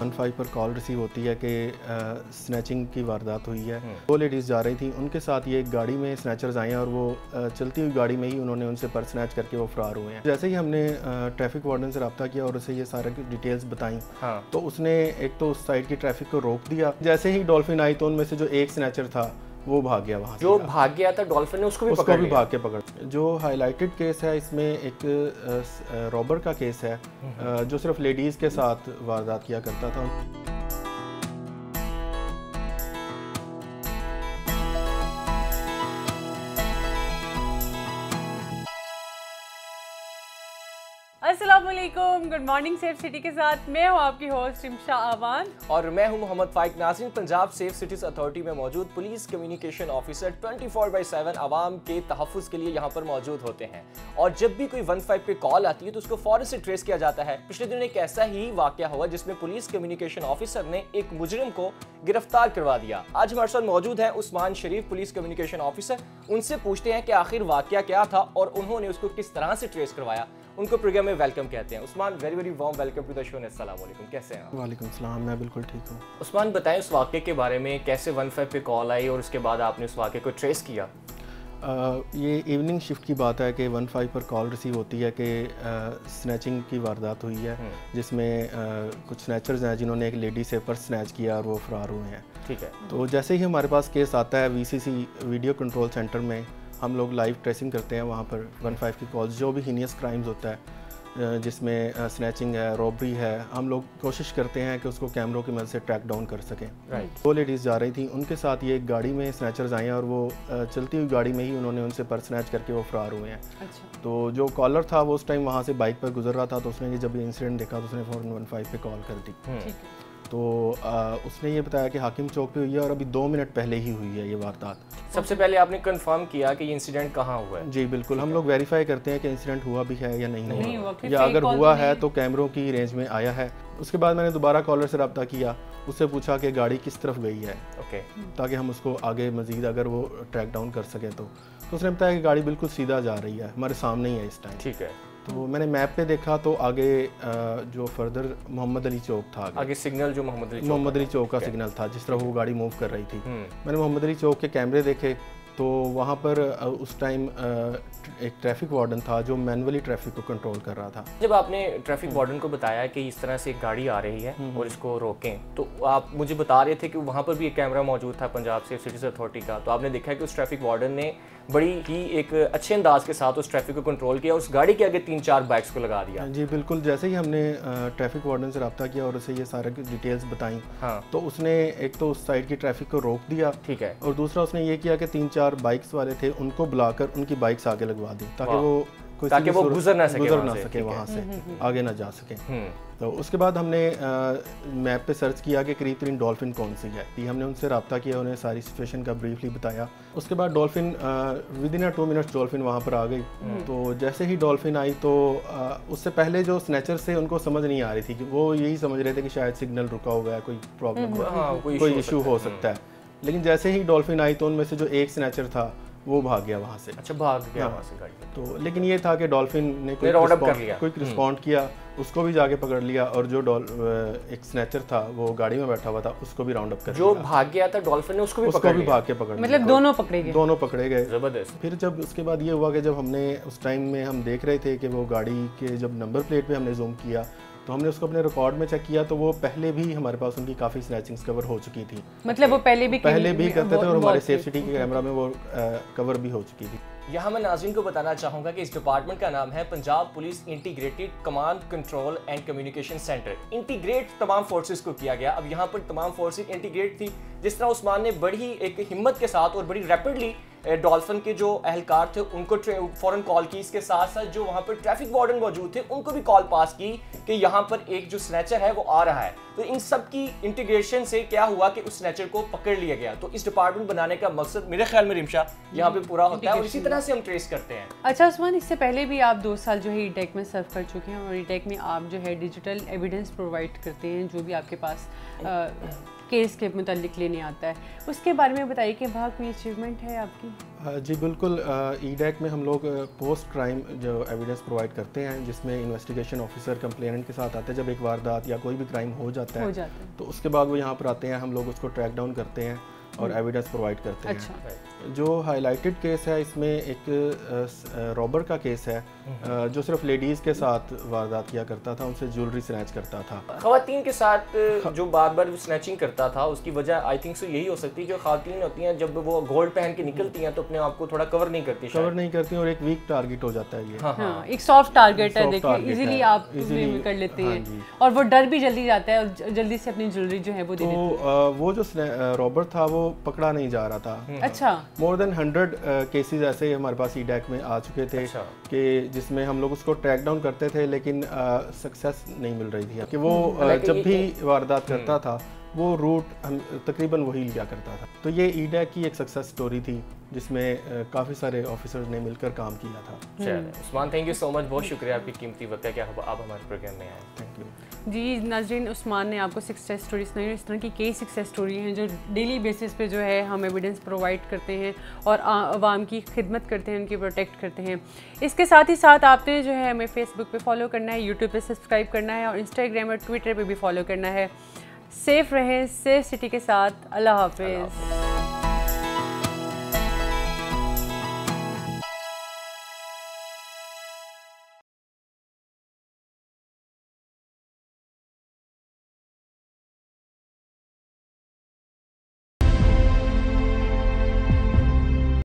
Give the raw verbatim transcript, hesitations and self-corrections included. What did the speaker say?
One five पर call receive होती है कि स्नैचिंग की वारदात हुई है। दो लेडीज़ जा रही थी, उनके साथ ये एक गाड़ी में स्नैचर्स आए हैं और वो आ, चलती हुई गाड़ी में ही उन्होंने उनसे पर्स स्नैच करके वो फरार हुए हैं। जैसे ही हमने ट्रैफिक वार्डन से रब्ता किया और उसे ये सारे डिटेल्स बताई, हाँ। तो उसने एक तो उस साइड की ट्रैफिक को रोक दिया। जैसे ही डॉल्फिन आई तो उनमें से जो एक स्नैचर था वो भाग गया। वहाँ जो भाग गया था डॉल्फिन ने उसको भी उसको पकड़ भी भाग के पकड़। जो हाईलाइटेड केस है इसमें एक रॉबर का केस है जो सिर्फ लेडीज़ के साथ वारदात किया करता था। अस्सलाम वालेकुम, गुड मॉर्निंग सेफ सिटी के साथ मैं हूँ आपकी होस्ट इमशा आवान और मैं हूँ मोहम्मद फाइक नाज़रीन। पंजाब सेफ सिटीज़ अथॉरिटी में मौजूद police communication officer twenty four by seven आवाम के तहफ़्फ़ुज़ के लिए यहाँ पर मौजूद होते हैं और जब भी कोई वन फाइव पे कॉल आती है तो उसको फ़ौरन से ट्रेस किया जाता है। पिछले दिनों एक ऐसा ही वाक़या हुआ जिसमें पुलिस कम्युनिकेशन ऑफिसर ने एक मुजरिम को गिरफ्तार करवा दिया। आज हमारे साथ मौजूद है Usman Sharif, police communication officer. उनसे पूछते हैं कि आखिर वाक़या क्या था और उन्होंने उसको किस तरह से ट्रेस करवाया। उनको प्रोग्राम में वेलकम कहते हैं। Usman, very very warm welcome to the show. अस्सलाम वालेकुम, कैसे हैं आप? वालेकुम सलाम, मैं बिल्कुल ठीक हूँ। उस्मान, बताएं उस वाक़े के बारे में, कैसे वन फाइव पे कॉल आई और उसके बाद आपने उस वाक़े को ट्रेस किया? आ, ये इवनिंग शिफ्ट की बात है कि वन फाइव पर कॉल रिसीव होती है कि स्नैचिंग की वारदात हुई है जिसमें आ, कुछ स्नैचर्स हैं जिन्होंने एक लेडी से पर्स स्नैच किया और वो फरार हुए हैं। ठीक है। तो जैसे ही हमारे पास केस आता है वीसीसी वीडियो कंट्रोल सेंटर में, हम लोग लाइव ट्रेसिंग करते हैं वहाँ पर वन फाइव की कॉल्स, जो भी हीनियस क्राइम्स होता है जिसमें स्नैचिंग है, रॉबरी है, हम लोग कोशिश करते हैं कि उसको कैमरों की मदद से ट्रैक डाउन कर सकें। राइट। दो लेडीज़ जा रही थी, उनके साथ ये एक गाड़ी में स्नैचर्स आए हैं और वो चलती हुई गाड़ी में ही उन्होंने उनसे पर्स स्नैच करके वो फरार हुए हैं। अच्छा। तो जो कॉलर था वो उस टाइम वहाँ से बाइक पर गुजर रहा था, तो उसने जब ये इंसिडेंट देखा तो उसने फ़ौरन वन फाइव पे कॉल कर दी। तो आ, उसने ये बताया कि हाकिम चौक पे हुई है और अभी दो मिनट पहले ही हुई है ये वारदात। सबसे पहले आपने कंफर्म किया कि ये इंसिडेंट कहाँ हुआ है? जी बिल्कुल, हम लोग वेरीफाई करते हैं कि इंसिडेंट हुआ भी है या नहीं, नहीं, नहीं हुआ, या अगर हुआ है तो कैमरों की रेंज में आया है। उसके बाद मैंने दोबारा कॉलर से रब्ता किया, उससे पूछा कि गाड़ी किस तरफ गई है, ओके, ताकि हम उसको आगे मजीद अगर वो ट्रैक डाउन कर सकें। तो, तो उसने बताया कि गाड़ी बिल्कुल सीधा जा रही है, हमारे सामने ही है इस टाइम। ठीक है। तो मैंने मैप पे देखा तो आगे जो फर्दर मोहम्मद अली चौक था, आगे, आगे सिग्नल जो मोहम्मद अली मोहम्मद अली चौक का सिग्नल था जिस तरह वो गाड़ी मूव कर रही थी। मैंने मोहम्मद अली चौक के कैमरे देखे तो वहाँ पर उस टाइम एक ट्रैफिक वार्डन था जो मैनुअली ट्रैफिक को कंट्रोल कर रहा था। जब आपने ट्रैफिक वार्डन को बताया कि इस तरह से एक गाड़ी आ रही है और इसको रोकें, तो आप मुझे बता रहे थे कि वहाँ पर भी एक कैमरा मौजूद था पंजाब सेफ सिटीज़ अथॉरिटी का। तो आपने देखा कि उस ट्रैफिक वार्डन ने बड़ी ही एक अच्छे अंदाज के साथ उस ट्रैफिक को कंट्रोल किया और उस गाड़ी के आगे तीन चार बाइक्स को लगा दिया। जी बिल्कुल, जैसे ही हमने ट्रैफिक वार्डन से रब्ता किया और उसे ये सारे डिटेल्स बताई, हाँ। तो उसने एक तो उस साइड की ट्रैफिक को रोक दिया। ठीक है। और दूसरा उसने ये किया कि तीन चार बाइक्स वाले थे उनको बुलाकर उनकी बाइक्स आगे लगवा दी ताकि वो ताकि वो गुजर ना सके गुजर ना सके वहाँ से, आगे ना जा सके। तो उसके बाद हमने मैप पे सर्च किया कि करीब तरीन डॉल्फिन कौन सी है। हमने उनसे रब्ता किया, उन्हें सारी सिचुएशन का ब्रीफली बताया। उसके बाद dolphin within a two minutes dolphin वहाँ पर आ गई। तो जैसे ही डॉल्फिन आई तो आ, उससे पहले जो स्नैचर्स थे उनको समझ नहीं आ रही थी कि वो यही समझ रहे थे कि शायद सिग्नल रुका हुआ है, कोई प्रॉब्लम हुआ, कोई इशू हो सकता है। लेकिन जैसे ही डॉल्फिन आई तो उनमें से जो एक स्नैचर था वो भाग गया वहाँ से। अच्छा, भाग गया वहाँ से गाड़ी। तो लेकिन ये था कि डॉल्फिन ने कोई क्विक रिस्पॉन्ड किया, उसको भी जाके पकड़ लिया और जो एक स्नैचर था वो गाड़ी में बैठा हुआ था उसको भी राउंड अप कर लिया। जो भाग गया था डॉल्फिन ने उसको भी उसको भी भाग के पकड़ लिया। मतलब दोनों पकड़े गए, दोनों पकड़े गए। जबरदस्त। फिर जब उसके बाद ये हुआ कि जब हमने उस टाइम में हम देख रहे थे कि वो गाड़ी के जब नंबर प्लेट पे हमने जूम किया तो हमने उसको अपने रिकॉर्ड में चेक किया तो वो पहले भी हमारे पास उनकी काफ़ी स्नैचिंग्स कवर हो चुकी थी। मतलब वो पहले भी पहले भी करते थे और हमारे सेफ सिटी के कैमरा में वो कवर भी हो चुकी थी। यहाँ मैं नाज़रीन को बताना चाहूँगा कि इस डिपार्टमेंट का नाम है Punjab police integrated command control and communication centre. Integrate तमाम फोर्सेस को किया गया। अब यहाँ पर तमाम फोर्सेस इंटीग्रेट थी। जिस तरह उस्मान ने बड़ी एक हिम्मत के साथ और बड़ी रैपिडली डॉल्फिन के जो अहलकार थे उनको फौरन कॉल की, इसके साथ साथ जो वहाँ पर ट्रैफिक वार्डन मौजूद थे उनको भी कॉल पास की कि यहाँ पर एक जो स्नैचर है वो आ रहा है। तो इन सब की इंटीग्रेशन से क्या हुआ कि उस स्नैचर को पकड़ लिया गया। तो इस डिपार्टमेंट बनाने का मकसद मेरे ख्याल में रिमशा यहाँ पे पूरा होता है और इसी तरह से हम ट्रेस करते हैं। अच्छा उस्मान, इससे पहले भी आप दो साल जो है ई-टेक में सर्व कर चुके हैं और ई-टेक में आप जो है डिजिटल एविडेंस प्रोवाइड करते हैं जो भी आपके पास केस के मुतालिक लेने आता है, उसके बारे में बताइए कि वहाँ कोई अचीवमेंट है आपकी? जी बिल्कुल, ई डैक में हम लोग पोस्ट क्राइम जो एविडेंस प्रोवाइड करते हैं, जिसमें इन्वेस्टिगेशन ऑफिसर कंप्लेनेंट के साथ आते हैं। जब एक वारदात या कोई भी क्राइम हो जाता है, हो जाता है। तो उसके बाद वो यहाँ पर आते हैं, हम लोग उसको ट्रैक डाउन करते हैं और एविडेंस प्रोवाइड करते अच्छा। हैं। जो हाईलाइटेड केस है इसमें एक रॉबर का केस है, जो सिर्फ लेडीज़ के साथ वारदात किया करता था, उनसे ज्वेलरी स्नैच करता था। ख़वातीन के साथ जो बार बार स्नैचिंग करता था, उसकी वजह आई थिंक सो यही हो सकती है, जो ख़वातीन होती हैं जब वो गोल्ड पहन के निकलती हैं तो अपने आप को थोड़ा कवर नहीं करती, कवर नहीं करती और एक वीक टारगेट हो जाता है ये। हाँ, हाँ, एक सॉफ्ट टारगेट है, देखिए इजीली आप इजीली कर लेते हैं। हाँ, और वो डर भी जल्दी जाता है और जल्दी से अपनी ज्वेलरी जो है वो दे देते हैं। तो वो जो रॉबर था वो पकड़ा नहीं जा रहा था। अच्छा। मोर देन हंड्रेड केसेस ऐसे हमारे पास ई डैक में आ चुके थे। अच्छा। कि जिसमें हम लोग उसको ट्रैक डाउन करते थे, लेकिन सक्सेस नहीं मिल रही थी कि वो आ, जब भी वारदात करता था वो रूट हम तकरीबन वही लिया करता था। तो ये ई डैक की एक सक्सेस स्टोरी थी जिसमें काफ़ी सारे ऑफिसर्स ने मिलकर काम किया था। चलिए Usman, thank you so much, बहुत शुक्रिया आपकी कीमती वक्त है कि आप हमारे प्रोग्राम में आए। थैंक यू जी नाज़रीन, उस्मान ने आपको सक्सेस स्टोरी सुनाई। इस तरह की कई सक्सेस स्टोरी हैं जो डेली बेसिस पे जो है हम एविडेंस प्रोवाइड करते हैं और आवाम की खिदमत करते हैं, उनकी प्रोटेक्ट करते हैं। इसके साथ ही साथ आपने जो है हमें फेसबुक पे फॉलो करना है, यूट्यूब पे सब्सक्राइब करना है और इंस्टाग्राम और ट्विटर पे भी फॉलो करना है। सेफ़ रहें, सेफ सिटी के साथ। अल्लाह हाफिज़।